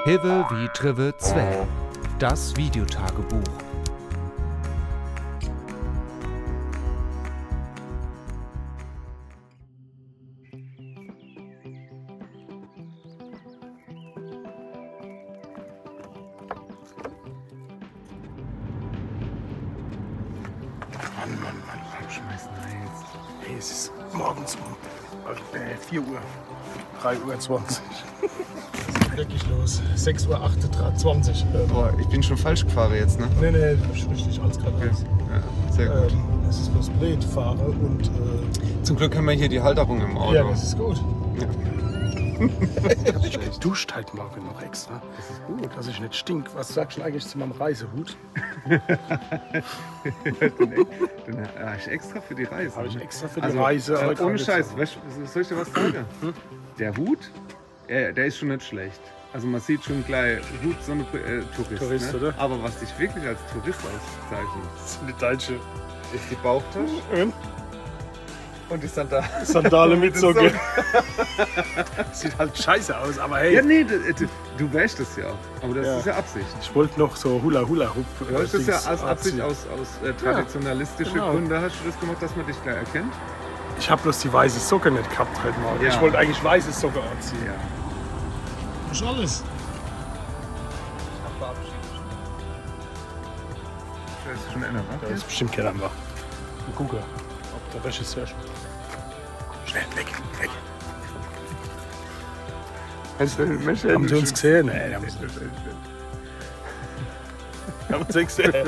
Hive wie Trive Zwe, das Videotagebuch. Mann, schmeiß rein jetzt. Hey, es ist morgens um 4 Uhr, 3:20 Uhr. Was ist wirklich los? 6:28 Uhr. Boah, ich bin schon falsch gefahren jetzt, ne? Nee, das ist richtig, alles gerade Okay. raus. Ja, sehr gut. Es ist bloß blöd, fahre und... Zum Glück haben wir hier die Halterung im Auto. ja, das ist gut. Ja. Ich geduscht halt morgen noch extra. Das ist gut. Dass ich nicht stink. Was sagst du denn eigentlich zu meinem Reisehut? Den habe ich extra für die Reise. Habe ich extra für die Reise. Ohne Scheiß, weißt, soll ich dir was sagen? Der Hut, der ist schon nicht schlecht. Also man sieht schon gleich, Hut, so eine Tourist, ne? Oder? Aber was dich wirklich als Tourist auszeichnet, Das ist eine deutsche ist die Bauchtasche und die Sandale mit Socke. Sieht halt scheiße aus, aber hey. Ja, nee, du wäschst es ja. Aber das ist ja Absicht. Ich wollte noch so Hula-Hula-Hoop. Du hast das ja als Absicht aus traditionalistischen genau. Gründen hast du das gemacht, dass man dich gleich erkennt. Ich habe bloß die weiße Socke nicht gehabt heute Morgen. Ja. Ich wollte eigentlich weiße Socke anziehen. Ja. Das ist alles. Ich hab verabschiedet. Das ist schon ändern, Da ne? ist bestimmt keiner am Wach. Wir gucken, ob der Wäsche ist. Schnell, weg. Haben Sie uns gesehen? Nee, die haben uns nicht gesehen. Haben uns nicht gesehen.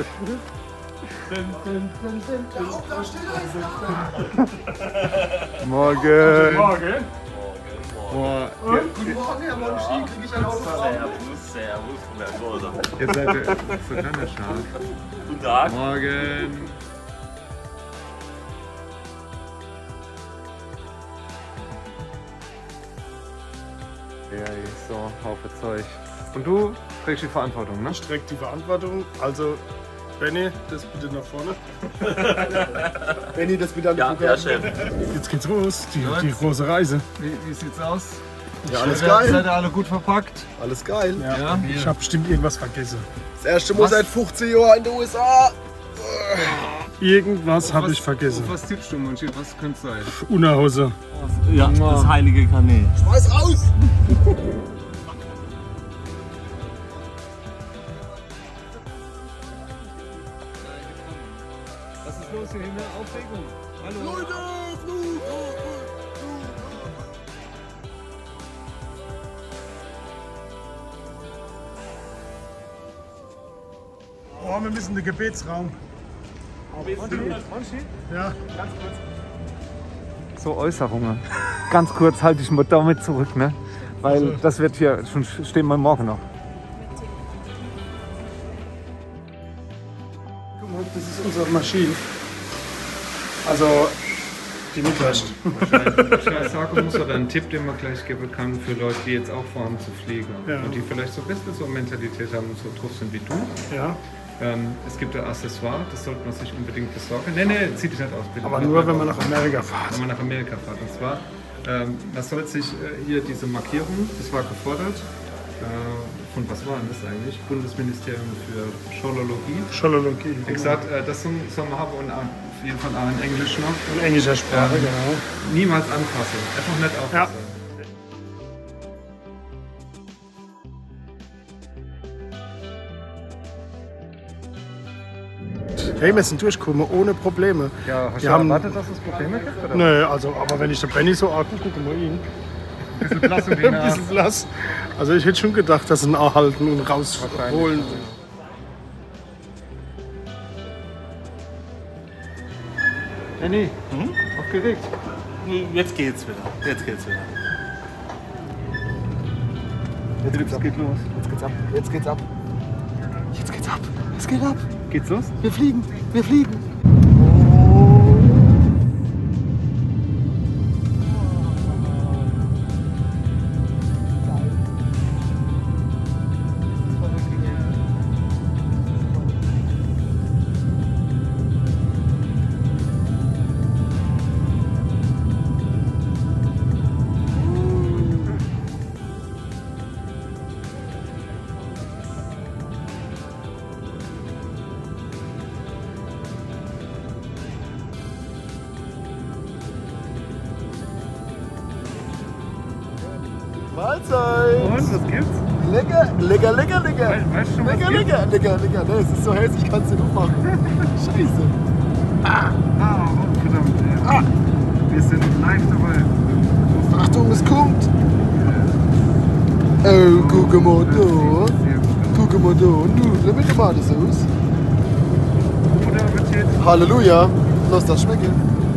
Morgen! Morgen. Boah, Guten Morgen, Herr Monchi. Krieg ich ein Autogramm? Servus, mein Bruder. ihr seid voneinander scharf. Guten Tag. Morgen! Ja, so, Haufe Zeug. Und du trägst die Verantwortung, ne? Ich trage die Verantwortung. Also, Benny, das bitte nach vorne. Benny, das bitte an Ja, Chef. Jetzt geht's los, die große Reise. Wie sieht's aus? Ja, alles geil. Seid ihr alle gut verpackt? Alles geil. Ja, ich habe bestimmt irgendwas vergessen. Das erste Mal seit 15 Jahren in den USA. Irgendwas habe ich vergessen. Was tippst du, Monchi? Was könnte es sein? Unterhose. Ja, das heilige Kanä. Schmeiß raus! Was ist los hier? Eine Aufregung? Hallo? Leute, Flug! Oh, wir müssen in den Gebetsraum. Ja. So Äußerungen. Ganz kurz halte ich mal damit zurück, ne? Weil das wird hier schon stehen wir morgen noch. Guck mal, das ist unsere Maschine. Also, die mitwäscht. Ich sage, muss oder einen Tipp, den man gleich geben kann für Leute, die jetzt auch vorhaben zu fliegen Ja. und die vielleicht so ein bisschen so Mentalität haben und so drauf sind wie du. Ja. Es gibt ein Accessoire, das sollte man sich unbedingt besorgen. Nee, zieht dich nicht aus, bitte. Aber nur, wenn man nach Amerika fährt. Wenn man nach Amerika fährt. Und zwar, man soll sich hier diese Markierung, das war gefordert, von was war denn das eigentlich? Bundesministerium für Scholologie. Scholologie. Exakt, das soll man haben und auf jeden Fall auch in Englisch noch. In englischer Sprache, genau. Niemals anfassen, einfach nicht aufpassen. Hey, wir sind durchgekommen, ohne Probleme. Ja, hast Die du haben- erwartet, dass es Probleme gibt? Oder? Nö, also, aber wenn ich den Benny so angucke, guck mal ihn. Ein bisschen blass und Ein bisschen blass. Also ich hätte schon gedacht, dass sie ihn anhalten und rausholen. Henny, aufgeregt. Jetzt geht's wieder. Jetzt geht's wieder. Jetzt geht los. Jetzt geht's ab. Jetzt geht's ab. Jetzt geht's ab. Es geht ab. Geht's los? Wir fliegen. Wir fliegen. Und, was gibt's? Lecker, lecker, lecker, lecker. Weißt du schon, was Lecker, gibt's? lecker, lecker, lecker. Ne, es ist so heiß, ich kann es nicht aufmachen. Scheiße. Oh, verdammt. Ja. Ah. Wir sind live dabei. Achtung, es kommt. Oh, guck mal da. Guck mal da. Nudeln mit Tomatensauce. Guten Appetit. Halleluja. Lass das schmecken.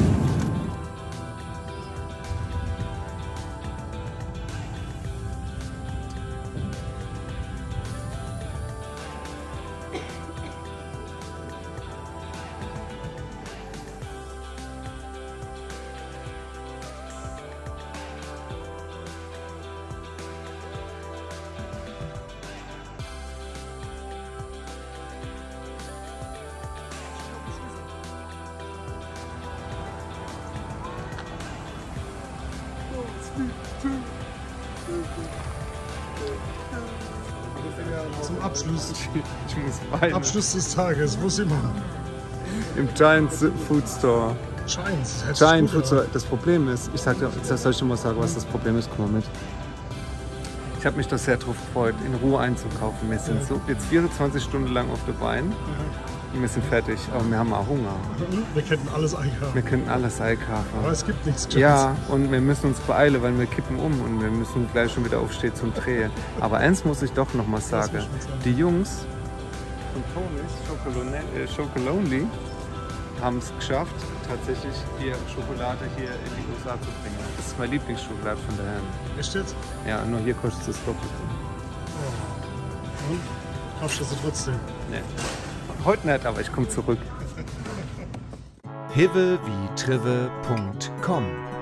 Zum Abschluss. Ich muss weinen. Abschluss des Tages. Wo sind wir? Im Giant Food Store. Giants. Giant Food Store. Das Problem ist, ich sag dir, soll ich dir mal sagen, was das Problem ist? Guck mal mit. Ich habe mich da sehr drauf gefreut, in Ruhe einzukaufen. Wir sind so jetzt 24 Stunden lang auf der Beine. Und wir sind fertig, aber wir haben auch Hunger. Wir könnten alles einkaufen. Wir könnten alles einkaufen. Aber es gibt nichts. Ja, und wir müssen uns beeilen, weil wir kippen um und wir müssen gleich schon wieder aufstehen zum Drehen. Aber eins muss ich doch noch mal sagen. Die Jungs von Tony's Chocolonely haben es geschafft, tatsächlich hier Schokolade hier in die USA zu bringen. Das ist meine Lieblingsschokolade von der Herren. Echt jetzt? Ja, nur hier kostet es das Doppelte. Und? Kaufst du sie trotzdem? Nee. Heute nicht, aber ich komme zurück. hivelwietrive.com